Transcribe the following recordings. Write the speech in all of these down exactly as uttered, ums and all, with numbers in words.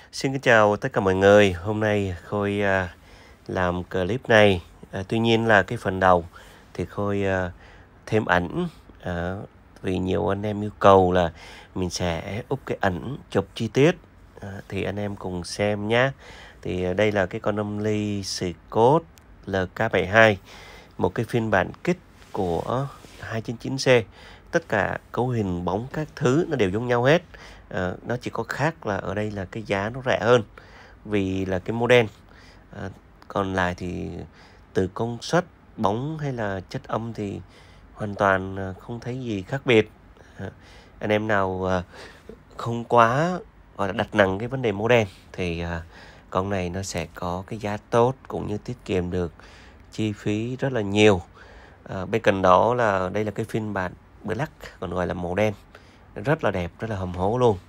Xin kính chào tất cả mọi người. Hôm nay Khôi à, làm clip này. À, tuy nhiên là cái phần đầu thì Khôi à, thêm ảnh. À, vì nhiều anh em yêu cầu là mình sẽ úp cái ảnh chụp chi tiết. À, thì anh em cùng xem nhé. Thì đây là cái con âm ly Scott L K bảy hai, một cái phiên bản kit của hai chín chín C. Tất cả cấu hình bóng các thứ nó đều giống nhau hết. À, nó chỉ có khác là ở đây là cái giá nó rẻ hơn vì là cái model. À, còn lại thì từ công suất bóng hay là chất âm thì hoàn toàn không thấy gì khác biệt. À, anh em nào à, không quá gọi là đặt nặng cái vấn đề model thì à, con này nó sẽ có cái giá tốt cũng như tiết kiệm được chi phí rất là nhiều. À, bên cạnh đó là đây là cái phiên bản Black, còn gọi là màu đen, rất là đẹp, rất là hầm hố luôn.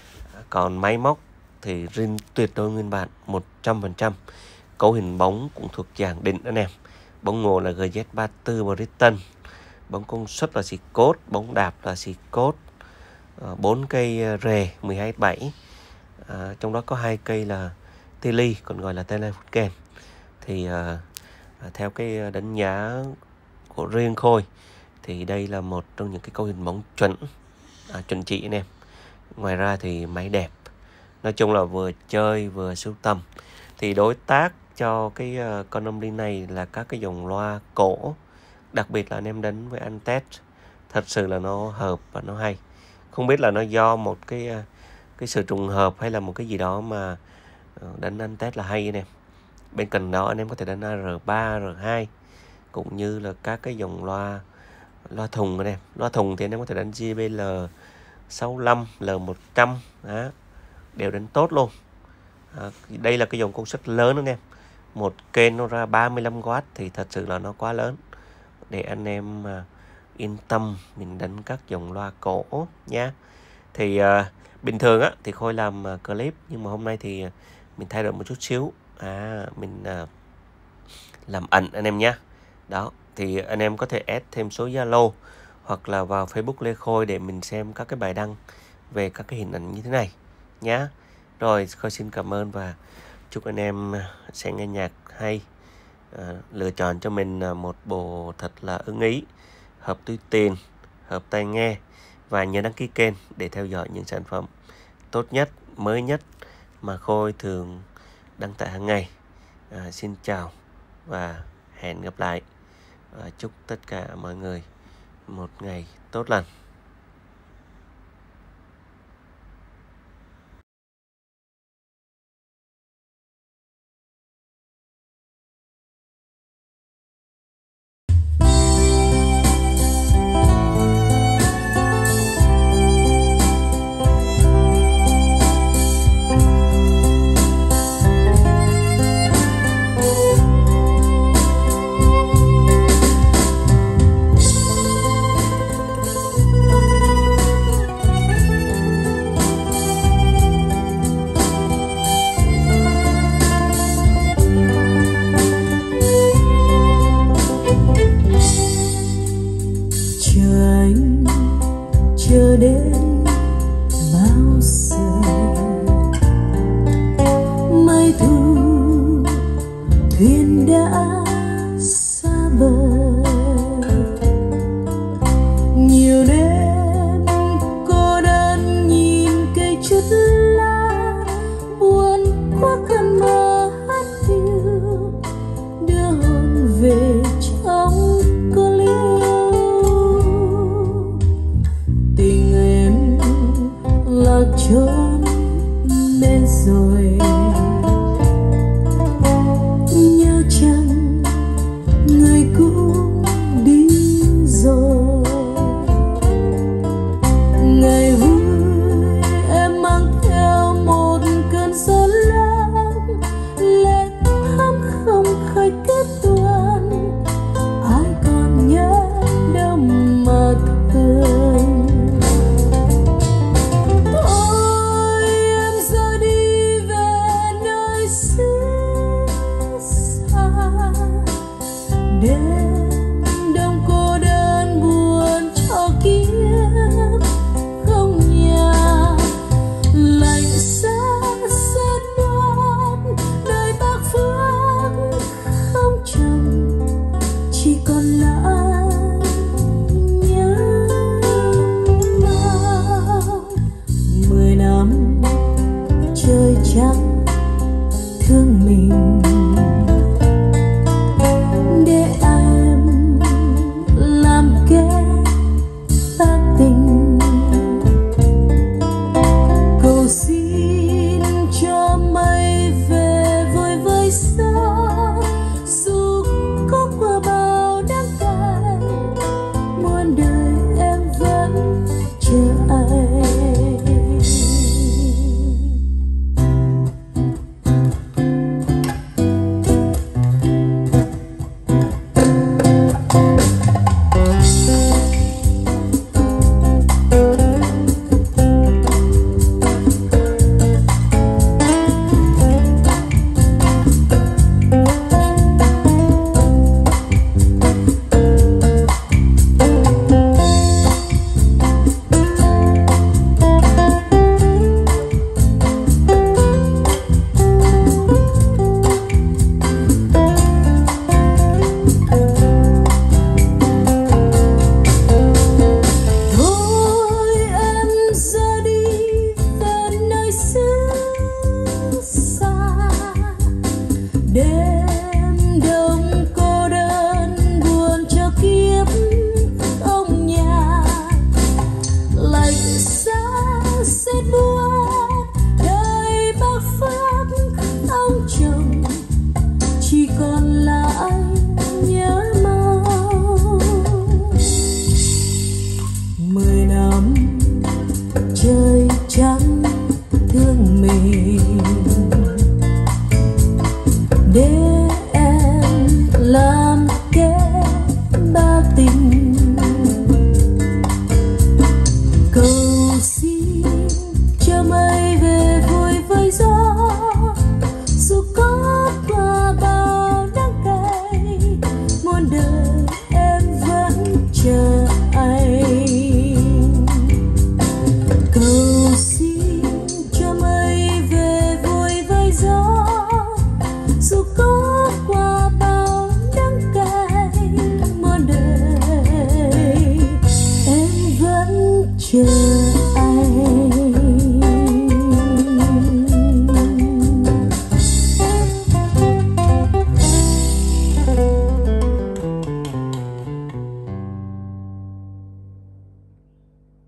Còn máy móc thì zin tuyệt đối nguyên bản một trăm phần trăm. Cấu hình bóng cũng thuộc dạng đỉnh anh em. Bóng ngồi là G Z ba mươi tư Brighton, bóng công suất là Scott, bóng đạp là Scott, bốn cây rề mười hai bảy, à, trong đó có hai cây là Tele, còn gọi là Telefunken. Thì à, theo cái đánh giá của riêng Khôi thì đây là một trong những cái cấu hình bóng chuẩn, à, chuẩn chỉ anh em. Ngoài ra thì máy đẹp, nói chung là vừa chơi vừa sưu tầm. Thì đối tác cho cái uh, con âm ly này là các cái dòng loa cổ, đặc biệt là anh em đánh với Antec, thật sự là nó hợp và nó hay. Không biết là nó do một cái uh, cái sự trùng hợp hay là một cái gì đó mà uh, đánh Antec là hay anh em. Bên cạnh đó anh em có thể đánh A R ba, R hai cũng như là các cái dòng loa loa thùng anh em. Loa thùng thì anh em có thể đánh J B L sáu mươi lăm, L một trăm đó, đều đánh tốt luôn. À, đây là cái dòng công suất lớn anh em. Một kênh nó ra ba mươi lăm oát thì thật sự là nó quá lớn để anh em à, yên tâm mình đánh các dòng loa cổ nhá. Thì à, bình thường á thì Khôi làm à, clip, nhưng mà hôm nay thì mình thay đổi một chút xíu. À, mình à, làm ảnh anh em nhé. Đó, thì anh em có thể add thêm số Zalo hoặc là vào Facebook Lê Khôi để mình xem các cái bài đăng về các cái hình ảnh như thế này nhá. Rồi, Khôi xin cảm ơn và chúc anh em sẽ nghe nhạc hay, à, lựa chọn cho mình một bộ thật là ưng ý, hợp túi tiền, hợp tai nghe, và nhớ đăng ký kênh để theo dõi những sản phẩm tốt nhất, mới nhất mà Khôi thường đăng tải hàng ngày. À, xin chào và hẹn gặp lại. À, chúc tất cả mọi người một ngày tốt lành. Chờ đến bao giờ mai thu thuyền đã xa bờ, nhiều đêm cô đơn nhìn cây chút lá buồn quá cơn mơ hát thiêu đưa hồn về trong cô liêu. Tình em lạc trốn mê rồi, nhớ chăng người cũ đi rồi. Ngày vui em mang theo một cơn gió lớn, lệ thắm không khơi kết tuôn. Ai còn nhớ đâu mà thương. Ôi em giờ đi về mình.